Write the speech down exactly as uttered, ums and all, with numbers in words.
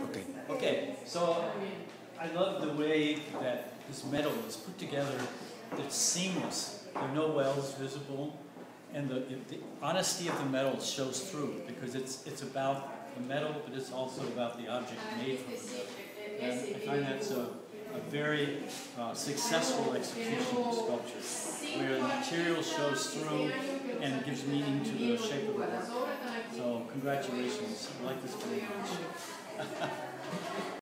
Okay. Okay, so I love the way that this metal is put together. It's seamless. There are no wells visible, and the, the honesty of the metal shows through because it's it's about the metal, but it's also about the object made from the metal. And I find that's a, a very uh, successful execution of sculpture, where the material shows through and gives meaning to the shape of the work. So congratulations. I like this very much.